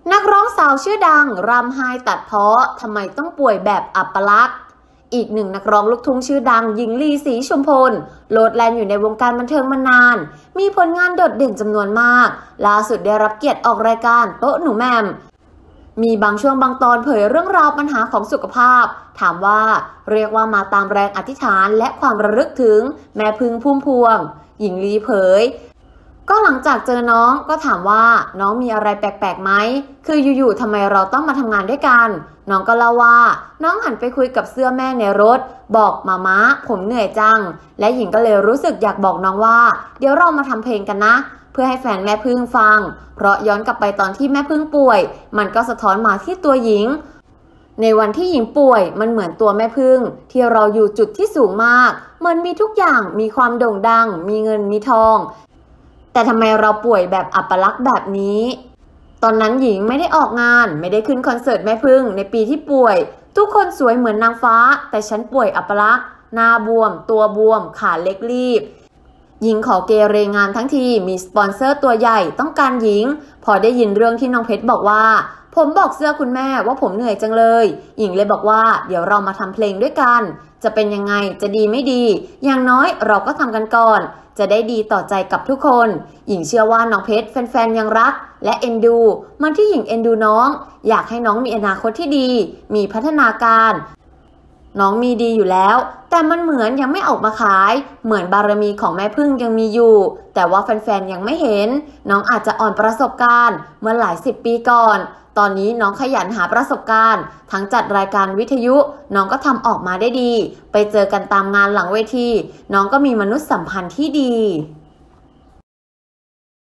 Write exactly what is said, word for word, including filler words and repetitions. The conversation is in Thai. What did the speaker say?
นักร้องสาวชื่อดังรำไห้ตัดเพ้อทำไมต้องป่วยแบบอัปลักษณ์อีกหนึ่งนักร้องลูกทุ่งชื่อดังหญิงลีศรีชุมพลโลดแล่นอยู่ในวงการบันเทิงมานานมีผลงานโดดเด่นจำนวนมากล่าสุดได้รับเกียรติออกรายการโต๊ะหนูแหม่มมีบางช่วงบางตอนเผยเรื่องราวปัญหาของสุขภาพถามว่าเรียกว่ามาตามแรงอธิษฐานและความระลึกถึงแม่พึ่งพุ่มพวงหญิงลีเผยก็หลังจากเจอน้องก็ถามว่าน้องมีอะไรแปลกๆไหมคืออยู่ๆทำไมเราต้องมาทำงานด้วยกันน้องก็เล่าว่าน้องหันไปคุยกับเสื้อแม่ในรถบอกมาม้าผมเหนื่อยจังและหญิงก็เลยรู้สึกอยากบอกน้องว่าเดี๋ยวเรามาทำเพลงกันนะเพื่อให้แฟนแม่พึ่งฟังเพราะย้อนกลับไปตอนที่แม่พึ่งป่วยมันก็สะท้อนมาที่ตัวหญิงในวันที่หญิงป่วยมันเหมือนตัวแม่พึ่งที่เราอยู่จุดที่สูงมากมันมีทุกอย่างมีความโด่งดังมีเงินมีทองแต่ทำไมเราป่วยแบบอัปลักษณ์แบบนี้ตอนนั้นหญิงไม่ได้ออกงานไม่ได้ขึ้นคอนเสิร์ตแม่พึ่งในปีที่ป่วยทุกคนสวยเหมือนนางฟ้าแต่ฉันป่วยอัปลักษณ์หน้าบวมตัวบวมขาเล็กรีบหญิงขอเกเรงานทั้งทีมีสปอนเซอร์ตัวใหญ่ต้องการหญิงพอได้ยินเรื่องที่น้องเพชรบอกว่าผมบอกเสื้อคุณแม่ว่าผมเหนื่อยจังเลยหญิงเลยบอกว่าเดี๋ยวเรามาทำเพลงด้วยกันจะเป็นยังไงจะดีไม่ดีอย่างน้อยเราก็ทำกันก่อนจะได้ดีต่อใจกับทุกคนหญิงเชื่อว่าน้องเพชรแฟนๆยังรักและเอ็นดูมันที่หญิงเอ็นดูน้องอยากให้น้องมีอนาคตที่ดีมีพัฒนาการน้องมีดีอยู่แล้วแต่มันเหมือนยังไม่ออกมาขายเหมือนบารมีของแม่พึ่งยังมีอยู่แต่ว่าแฟนๆยังไม่เห็นน้องอาจจะอ่อนประสบการณ์เมื่อหลายสิบปีก่อนตอนนี้น้องขยันหาประสบการณ์ทั้งจัดรายการวิทยุน้องก็ทำออกมาได้ดีไปเจอกันตามงานหลังเวทีน้องก็มีมนุษยสัมพันธ์ที่ดี